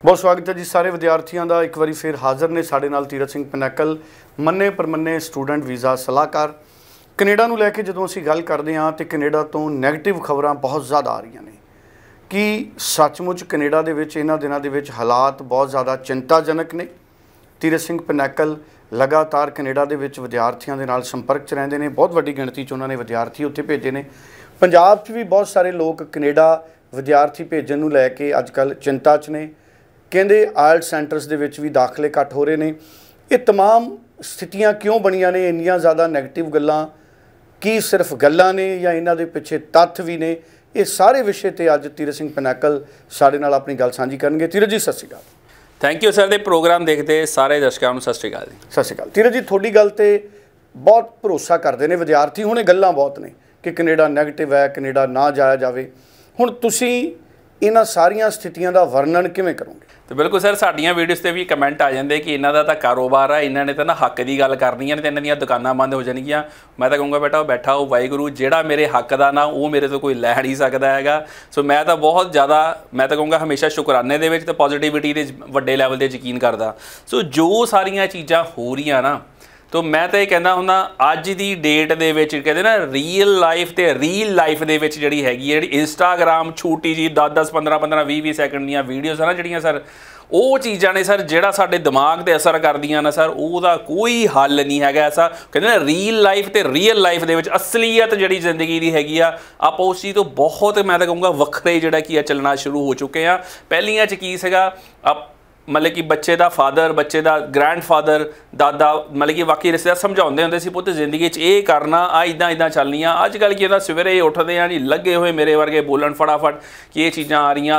बहुत स्वागत है जी सारे विद्यार्थियों का। एक बार फिर हाज़र ने साडे नाल तीरथ सिंह पनैकल मन्ने परमन्ने स्टूडेंट वीज़ा सलाहकार। कनेडा नूं लैके जदों असीं गल करदे हां ते कनेडा तो नैगेटिव खबरां बहुत ज़्यादा आ रही ने कि सचमुच कनेडा दे विच इन्हां दिनां दे विच हालात बहुत ज़्यादा चिंताजनक ने। तीरथ सिंह पनैकल लगातार कनेडा दे विच विद्यार्थियों के नाल संपर्क च रहिंदे ने। बहुत वड्डी गिणती च उन्होंने विद्यार्थी उत्थे भेजे ने। पंजाब च भी बहुत सारे लोग कनेडा विद्यार्थी भेजण नूं लैके अजकल चिंता च ने। कहते आयल्ट सेंटर्स दे विच भी दाखले घट हो रहे हैं। ये तमाम स्थितियां क्यों बनिया ने? इन्नियां ज़्यादा नैगेटिव गल्लां की सिर्फ गल्लां ने या इन्हां दे पिछे तत्थ भी ने? ये सारे विषय ते अज तीरथ सिंह पनैकल साडे नाल अपनी गल सांझी करनगे। तीरथ जी सत श्री अकाल। Thank you sir. दे प्रोग्राम देखते सारे दर्शकों सत श्री अकाल जी। सत श्री अकाल। तीरथ जी थोड़ी गल ते बहुत भरोसा करते हैं विद्यार्थी। हुणे गल्लां बहुत ने कि कनेडा नैगेटिव है, कनेडा ना जाया जाए। हुण तुसीं इन्हां सारियां स्थितियां दा वर्णन किवें करोगे? तो बिल्कुल सर, साडियां वीडियोज़ ते भी कमेंट आ जाते कि इन्हां दा तां कारोबार है, इन्हां ने तां ना हक की गल करनी है, इन्हां दीयां दुकानां बंद हो जाणगियां। मैं तो कहूँगा बेटा बैठा हो वाहिगुरू, जिहड़ा मेरे हक दा ना वो मेरे तो कोई लै नहीं सकदा हैगा। सो मैं तो बहुत ज़्यादा मैं तो कहूँगा हमेशा शुकराने दे विच ते पॉजिटिविटी दे वड्डे लैवल ते यकीन करदा। सो जो सारियां चीज़ां हो रहीआं ना, तो मैं तो ये कहना हुंदा अज की डेट दे विच कहते ना रीयल लाइफ ते रील लाइफ दे विच जिहड़ी हैगी है, जिहड़ी इंस्टाग्राम छोटी जी 10-10 15-15 20-20 सैकंड दीयां वीडियोज़ है ना जिहड़ियां सर, वो चीज़ां ने सर जिहड़ा साडे दिमाग ते असर करदियां ना सर, ਉਹਦਾ कोई हल नहीं हैगा। ऐसा कहते ना रील लाइफ ते रीयल लाइफ दे विच असलीयत जिहड़ी जिंदगी दी हैगी आ, आपां उस चीज़ तो बहुत मैं तो कहूँगा वखरे जिहड़ा की आ चलना शुरू हो चुके हैं। पहलियां च की सीगा मतलब कि बच्चे का फादर, बच्चे का ग्रैंडफादर, दादा मतलब कि बाकी रिश्तेदार समझाते होंगे सी पुत जिंदगी ये करना आ इदा इदा चलनी। अजकल की सवेरे उठते हैं जी लगे हुए मेरे वर्गे बोलन फटाफट कि ये चीज़ां आ रही,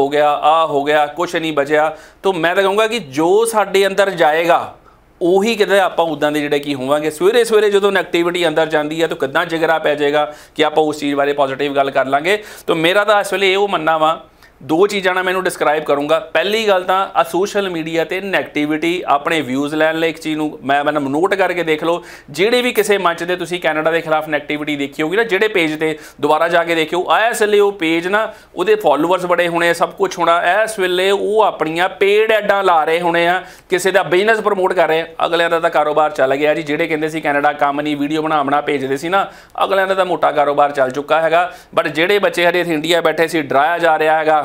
आ हो गया कुछ नहीं बचया। तो मैं तो कहूँगा कि जो साडे अंदर जाएगा ਉਹੀ ਕਿਤੇ ਆਪਾਂ ਉੱਦਾਂ ਦੇ ਜਿਹੜੇ ਕੀ ਹੋਵਾਂਗੇ। ਸਵੇਰੇ ਸਵੇਰੇ ਜਦੋਂ ਨੈਗੇਟਿਵਿਟੀ ਅੰਦਰ ਜਾਂਦੀ ਹੈ ਤਾਂ ਕਿੱਦਾਂ ਜਿਗਰਾ ਪੈ ਜਾਏਗਾ ਕਿ ਆਪਾਂ ਉਸ ਚੀਜ਼ ਬਾਰੇ ਪੋਜ਼ਿਟਿਵ ਗੱਲ ਕਰ ਲਾਂਗੇ। ਤਾਂ ਮੇਰਾ ਤਾਂ ਇਸ ਵੇਲੇ ਇਹੋ ਮੰਨਣਾ ਵਾ, दो चीज़ों मैं मैंने डिस्क्राइब करूँगा। पहली गल तो आ सोशल मीडिया ते नैगेटिविटी अपने व्यूज़ लैन एक चीज़ मैं नोट करके देख लो। जेडे भी किसी मंच से तुसीं कैनेडा के खिलाफ नैगेटिविटी देखी होगी ना, जेडे पेज पर दोबारा जाके देखियो, इस वेले वो पेज ना वो फॉलोअर्स बड़े होने, सब कुछ होना। इस वेले वो अपनियां पेड एडां ला रहे होने आ, किसी का बिजनेस प्रमोट कर रहे हैं। अगलियां दा कारोबार चल गया जी। जेडे कहंदे सी कैनेडा काम नहीं, वीडियो बना भेजते सी ना, अगलियां दा मोटा कारोबार चल चुका है। बट जेडे बच्चे हरे इंडिया बैठे सी डराया जा रहा है,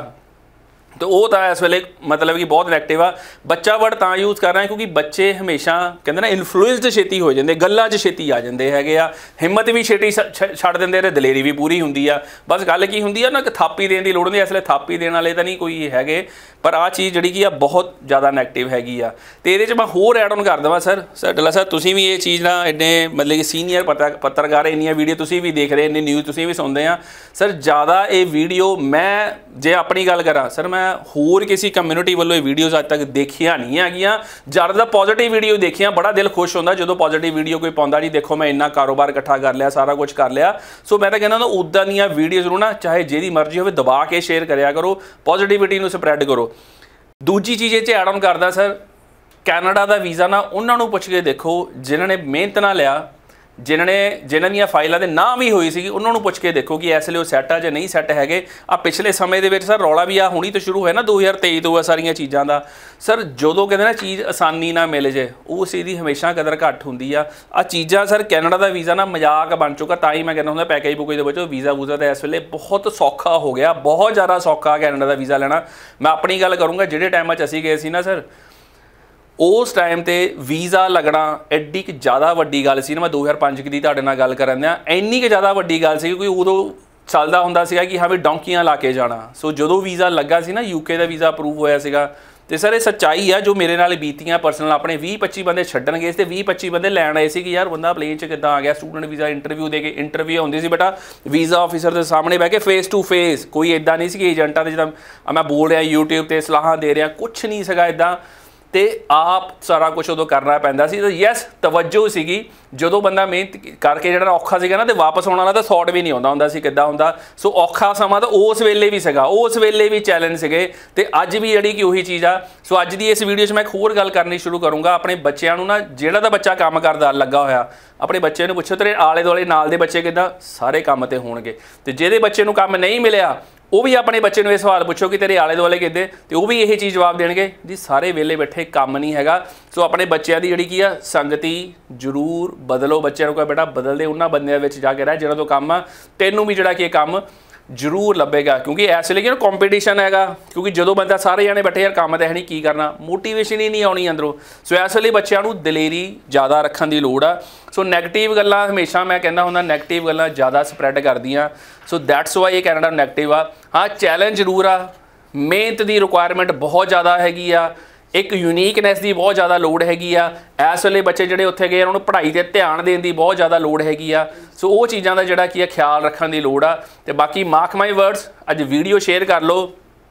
तो वो तो इस वेले मतलब कि बहुत नैगेटिव आ। बच्चा वर्ड तां यूज़ कर रहे हैं क्योंकि बच्चे हमेशा कहते ना इन्फ्लुएंस्ड छेती हो जाते, गल्लां 'च छेती आ जाते हैगे आ, हिम्मत भी छेती छड्ड दिंदे ते दलेरी भी पूरी हुंदी आ। बस गल की हुंदी आ ना कि थापी देण दी लोड़ नहीं। इसलिए थापी देण वाले तो नहीं कोई हैगे, पर आ चीज़ जिहड़ी की आ बहुत ज़्यादा नैगेटिव हैगी आ। तो ये मैं होर ऐड ऑन कर देवां सर ढिल्ला सर, तुसीं भी ये चीज़ ना इन्ने मतलब कि सीनियर पत्रकार इन्नियां वीडियो तुसीं भी देख रहे, इन्नी न्यूज़ तुसीं भी सुनते हैं सर। ज़्यादा ये वीडियो मैं जे अपनी गल करा सर, मैं होर किसी कम्यूनिटी वालों वीडियोज़ अज तक देखिया नहीं है। ज़्यादा पॉजिटिव वीडियो देखिया, बड़ा दिल खुश होंदा जो पॉजिटिव वीडियो कोई पाउंदा जी, देखो मैं इन्ना कारोबार इकट्ठा कर लिया, सारा कुछ कर लिया। सो मैं तो कहना उदां दीयां वीडियोज़ नूं ना चाहे जिहदी मर्जी होवे दबा के शेयर करिया करो, पॉजिटिविटी नूं स्प्रैड करो। दूजी चीज़ ये ऐड ऑन करदा सर, कैनेडा का वीज़ा ना उन्हां नूं पुछ के देखो जिन्हां ने मेहनत ना लिया, जिन्हां दी फाइलों के ना भी हुई सी, उन्होंने पुछ के देखो कि इस लिए वो सैट आ या नहीं सैट है। आ पिछले समय के सर रौला भी आ हुणी तो शुरू है ना 2023 तो सारिया चीज़ों का सर, जो कहते ना चीज़ आसानी ना मिल जाए उस चीज़ की हमेशा कदर घट होंगी आ चीज़ा। सर कैनेडा का वीज़ा ना मजाक बन चुका, ताई मैं कहना होंगे पैकेज पुकेज के बचो वीज़ा वूज़ा तो इस वे बहुत सौखा हो गया, बहुत ज़्यादा सौखा कैनेडा का वीज़ा लेना। मैं अपनी गल करूँगा, जिहड़े टाइम असीं गए सी ना सर, उस टाइम ते वीज़ा लगना एड्डी कि ज़्यादा वड्डी गल सी ना। मैं 2005 की तुहाडे नाल गल करन दियां, इन्नी कि ज़्यादा वड्डी गल सी क्योंकि उदों चलदा हुंदा सीगा कि हाँ भी डोंकियां ला के जाना। सो जो वीज़ा लगा सी ना, यूके का वीज़ा अप्रूव होया सीगा, तो सर ये सच्चाई है जो मेरे नाल बीतियां पर्सनल। अपने 20-25 बंदे छड्डण गए ते 20-25 बंदे लैण आए सी कि यार बंदा प्लेन च किद्दां आ गया, स्टूडेंट वीज़ा इंटरव्यू दे के इंटरव्यू होंदी सी बेटा वीज़ा ऑफिसर के सामने बह के फेस टू फेस, कोई इदां नहीं सी कि एजेंटां दे जिद्दां मैं बोल रहा यूट्यूब पर सलाहां दे रहा, कुछ नहीं सीगा इदां। तो आप सारा कुछ उदों करना पैंदा सी। तो यस तवज्जो सीगी, जो बंदा मेहनत करके जो औखा सीगा ना, तो वापस आने वाला तो सॉट भी नहीं आता हुंदा सी किद्दां हुंदा। सो औखा समा तो उस वेले भी सीगा, उस वेले भी चैलेंज सीगे, तो अज भी जिहड़ी कि उही चीज़ आ। सो अज दी इस वीडियो 'च मैं एक होर गल करनी शुरू करूँगा। अपने बच्चों नूं ना, जिहड़ा दा बच्चा काम करदा लगा होया, अपने बच्चे नूं पुछो तेरे आले दुआले नाल दे बच्चे किद्दां, सारे काम ते होणगे। ते जिहदे बच्चे नूं काम नहीं मिलिया ਉਹ ਵੀ ਆਪਣੇ ਬੱਚੇ ਨੂੰ ਇਹ ਸਵਾਲ ਪੁੱਛੋ ਕਿ ਤੇਰੇ ਆਲੇ ਦੁਆਲੇ ਕਿੱਦੇ, ਤੇ ਉਹ ਵੀ ਇਹ ਚੀਜ਼ ਜਵਾਬ ਦੇਣਗੇ ਜੀ ਸਾਰੇ ਵਿਹਲੇ ਬੈਠੇ ਕੰਮ ਨਹੀਂ ਹੈਗਾ। ਸੋ ਆਪਣੇ ਬੱਚਿਆਂ ਦੀ ਜਿਹੜੀ ਕੀ ਆ ਸੰਗਤੀ ਜ਼ਰੂਰ ਬਦਲੋ। ਬੱਚਿਆਂ ਨੂੰ ਕਹੋ ਬੇਟਾ ਬਦਲਦੇ ਉਹਨਾਂ ਬੰਦਿਆਂ ਵਿੱਚ ਜਾ ਕੇ ਰਹਿ ਜਿਹਨਾਂ ਤੋਂ ਕੰਮ ਆ ਤੈਨੂੰ ਵੀ ਜਿਹੜਾ ਕਿ ਕੰਮ ਜ਼ਰੂਰ ਲੱਭੇਗਾ। ਕਿਉਂਕਿ ਇਸ ਵੇਲੇ ਕਿ ਕੰਪੀਟੀਸ਼ਨ ਹੈਗਾ, ਕਿਉਂਕਿ ਜਦੋਂ ਬੰਦਾ ਸਾਰੇ ਜਾਣੇ ਬੈਠੇ ਯਾਰ ਕੰਮ ਤਾਂ ਹੈ ਨਹੀਂ ਕੀ ਕਰਨਾ, ਮੋਟੀਵੇਸ਼ਨ ਹੀ ਨਹੀਂ ਆਉਣੀ ਅੰਦਰੋਂ। ਸੋ ਇਸ ਵੇਲੇ ਬੱਚਿਆਂ ਨੂੰ ਦਲੇਰੀ ਜ਼ਿਆਦਾ ਰੱਖਣ ਦੀ ਲੋੜ ਆ। ਸੋ ਨੈਗੇਟਿਵ ਗੱਲਾਂ ਹਮੇਸ਼ਾ ਮੈਂ ਕਹਿੰਦਾ ਹੁੰਦਾ ਨੈਗੇਟਿਵ ਗੱਲਾਂ ਜ਼ਿਆਦਾ ਸਪਰੈਡ ਕਰਦੀਆਂ। ਸੋ ਦੈਟਸ ਵਾਈ ਇਹ ਕੈਨੇਡਾ ਨੈਗੇਟਿਵ ਆ। ਹਾਂ ਚੈਲੰਜ ਜ਼ਰੂਰ ਆ, ਮਿਹਨਤ ਦੀ ਰਿਕੁਆਇਰਮੈਂਟ ਬਹੁਤ ਜ਼ਿਆਦਾ ਹੈਗੀ ਆ, ਇੱਕ ਯੂਨੀਕਨੈਸ ਦੀ ਬਹੁਤ ਜ਼ਿਆਦਾ ਲੋੜ ਹੈਗੀ ਆ। ਇਸ ਵੇਲੇ ਬੱਚੇ ਜਿਹੜੇ ਉੱਥੇ ਗਏ ਉਹਨਾਂ ਨੂੰ ਪੜ੍ਹਾਈ 'ਤੇ ਧਿਆਨ ਦੇਣ ਦੀ ਬਹੁਤ ਜ਼ਿਆਦਾ ਲੋੜ ਹੈਗੀ ਆ। ਸੋ ਉਹ ਚੀਜ਼ਾਂ ਦਾ ਜਿਹੜਾ ਕੀ ਆ ਖਿਆਲ ਰੱਖਣ ਦੀ ਲੋੜ ਆ। ਤੇ ਬਾਕੀ ਮਾਰਕ ਮਾਈ ਵਰਡਸ, ਅੱਜ ਵੀਡੀਓ ਸ਼ੇਅਰ ਕਰ ਲਓ,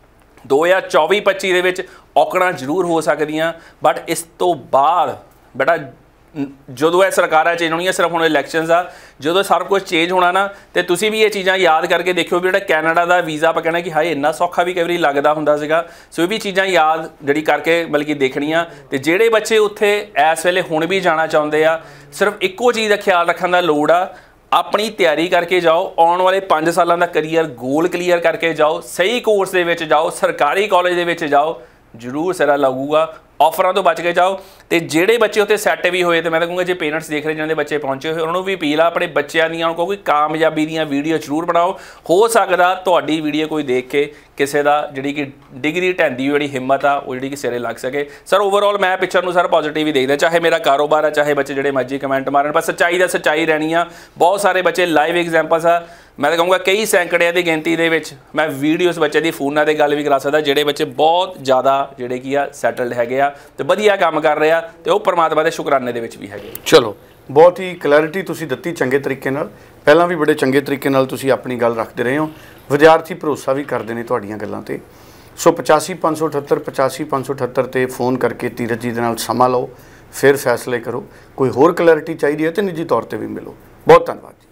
2024-25 ਦੇ ਵਿੱਚ ਔਕੜਾਂ ਜ਼ਰੂਰ ਹੋ ਸਕਦੀਆਂ, ਬਟ ਇਸ ਤੋਂ ਬਾਅਦ ਬੇਟਾ ਜਦੋਂ ਇਹ ਸਰਕਾਰਾਂ ਚੇਂਜ ਹੋਣੀਆਂ, ਸਿਰਫ ਹੁਣ ਇਲੈਕਸ਼ਨਸ ਆ, ਜਦੋਂ ਸਾਰਾ ਕੁਝ ਚੇਂਜ ਹੋਣਾ ਨਾ, ਤੇ ਤੁਸੀਂ ਵੀ ਇਹ ਚੀਜ਼ਾਂ ਯਾਦ ਕਰਕੇ ਦੇਖਿਓ ਵੀ ਜਿਹੜਾ ਕੈਨੇਡਾ ਦਾ ਵੀਜ਼ਾ ਆਪਾਂ ਕਹਿਣਾ ਕਿ ਹਾਏ ਇੰਨਾ ਸੌਖਾ ਵੀ ਕਈ ਵਾਰੀ ਲੱਗਦਾ ਹੁੰਦਾ ਸੀਗਾ। ਸੋ ਇਹ ਵੀ ਚੀਜ਼ਾਂ ਯਾਦ ਜਿਹੜੀ ਕਰਕੇ ਬਲਕਿ ਦੇਖਣੀਆਂ। ਤੇ ਜਿਹੜੇ ਬੱਚੇ ਉੱਥੇ ਇਸ ਵੇਲੇ ਹੁਣ ਵੀ ਜਾਣਾ ਚਾਹੁੰਦੇ ਆ, ਸਿਰਫ ਇੱਕੋ ਚੀਜ਼ ਦਾ ਖਿਆਲ ਰੱਖਣ ਦਾ ਲੋੜ ਆ, ਆਪਣੀ ਤਿਆਰੀ ਕਰਕੇ ਜਾਓ, ਆਉਣ ਵਾਲੇ 5 ਸਾਲਾਂ ਦਾ ਕਰੀਅਰ ਗੋਲ ਕਲੀਅਰ ਕਰਕੇ ਜਾਓ, ਸਹੀ ਕੋਰਸ ਦੇ ਵਿੱਚ ਜਾਓ, ਸਰਕਾਰੀ ਕਾਲਜ ਦੇ ਵਿੱਚ ਜਾਓ, ਜ਼ਰੂਰ ਸਿਰਾ ਲੱਗੂਗਾ। ਆਫਰਾਂ ਤੋਂ ਬਚ ਕੇ ਜਾਓ। ਤੇ ਜਿਹੜੇ ਬੱਚੇ ਉੱਥੇ ਸੈੱਟ ਵੀ ਹੋਏ, ਤੇ ਮੈਂ ਤਾਂ ਕਹੂੰਗਾ ਜੇ ਪੇਰੈਂਟਸ ਦੇਖ ਰਹੇ ਜਿਹਨਾਂ ਦੇ ਬੱਚੇ ਪਹੁੰਚੇ ਹੋਏ ਉਹਨਾਂ ਨੂੰ ਵੀ ਅਪੀਲ ਆ ਆਪਣੇ ਬੱਚਿਆਂ ਦੀਆਂ ਨੂੰ ਕੋਈ ਕਾਮਯਾਬੀ ਦੀਆਂ ਵੀਡੀਓ ਜ਼ਰੂਰ ਬਣਾਓ। ਹੋ ਸਕਦਾ ਤੁਹਾਡੀ ਵੀਡੀਓ ਕੋਈ ਦੇਖ ਕੇ ਕਿਸੇ ਦਾ ਜਿਹੜੀ ਕਿ ਡਿਗਰੀ ਢੈਂਦੀ ਜਿਹੜੀ ਹਿੰਮਤ ਆ ਉਹ ਜਿਹੜੀ ਕਿ ਸਿਰੇ ਲੱਗ ਸਕੇ। ਸਰ ਓਵਰਆਲ ਮੈਂ ਪਿਕਚਰ ਨੂੰ ਸਰ ਪੋਜ਼ਿਟਿਵ ਹੀ ਦੇਖਦਾ, ਚਾਹੇ ਮੇਰਾ ਕਾਰੋਬਾਰ ਆ, ਚਾਹੇ ਬੱਚੇ ਜਿਹੜੇ ਮਰਜ਼ੀ ਕਮੈਂਟ ਮਾਰਨ, ਪਰ ਸੱਚਾਈ ਦਾ ਸੱਚਾਈ ਰਹਿਣੀ ਆ। ਬਹੁਤ ਸਾਰੇ ਬੱਚੇ ਲਾਈਵ ਐਗਜ਼ਾਮਪਲਸ ਆ, ਮੈਂ ਤਾਂ ਕਹੂੰਗਾ ਕਈ ਸੈਂਕੜਿਆਂ ਦੀ ਗਿਣਤੀ ਦੇ ਵਿੱਚ ਮੈਂ ਵੀਡੀਓਜ਼ ਬੱਚੇ ਦੀ ਫੋਨਾਂ 'ਤੇ ਗੱਲ ਵੀ ਕਰਾ ਸਕਦਾ, ਜਿਹੜੇ ਬੱਚੇ ਬਹੁਤ ਜ਼ਿਆਦਾ ਜਿਹੜੇ ਕੀ ਆ ਸੈਟਲਡ ਹੈਗੇ ਆ ਤੇ ਵਧੀਆ ਕੰਮ ਕਰ ਰਹੇ ਆ, ਤੇ ਉਹ ਪਰਮਾਤਮਾ ਦੇ ਸ਼ੁਕਰਾਨੇ ਦੇ ਵਿੱਚ ਵੀ ਹੈਗੇ। ਚਲੋ ਬਹੁਤ ਹੀ ਕਲੈਰਿਟੀ ਤੁਸੀਂ ਦਿੱਤੀ ਚੰਗੇ ਤਰੀਕੇ ਨਾਲ, ਪਹਿਲਾਂ ਵੀ ਬੜੇ ਚੰਗੇ ਤਰੀਕੇ ਨਾਲ ਤੁਸੀਂ ਆਪਣੀ ਗੱਲ ਰੱਖਦੇ ਰਹੇ ਹੋ, ਵਿਦਿਆਰਥੀ ਭਰੋਸਾ ਵੀ ਕਰਦੇ ਨੇ ਤੁਹਾਡੀਆਂ ਗੱਲਾਂ ਤੇ। ਸੋ 85-578 85-578 ਤੇ ਫ਼ੋਨ ਕਰਕੇ ਧੀਰਜ ਜੀ ਦੇ ਨਾਲ ਸਮਾਂ ਲਓ, ਫਿਰ ਫੈਸਲੇ ਕਰੋ। ਕੋਈ ਹੋਰ ਕਲੈਰਿਟੀ ਚਾਹੀਦੀ ਹੈ ਤੇ ਨਿੱਜੀ ਤੌਰ ਤੇ ਵੀ ਮਿਲੋ। ਬਹੁਤ ਧੰਨਵਾਦ।